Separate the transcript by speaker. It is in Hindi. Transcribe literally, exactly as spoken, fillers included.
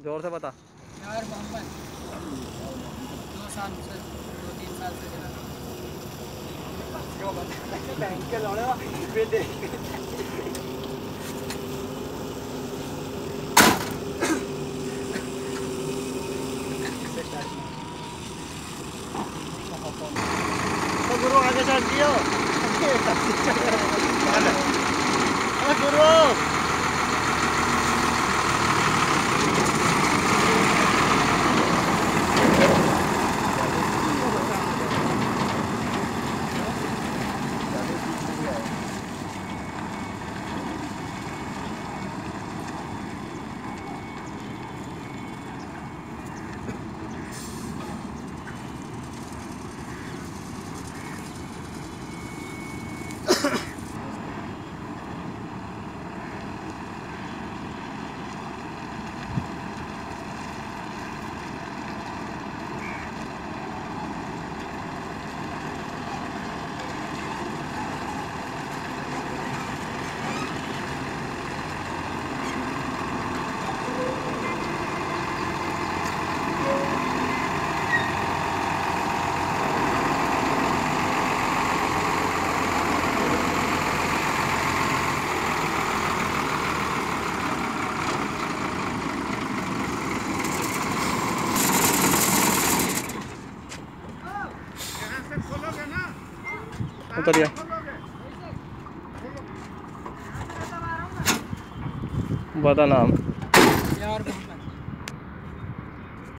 Speaker 1: जोर से बता
Speaker 2: यार मोहम्मद दो साल से दो तीन साल से चला
Speaker 1: तो गुरु आगे चल दियो गुरु उतरिए बता नाम
Speaker 2: यार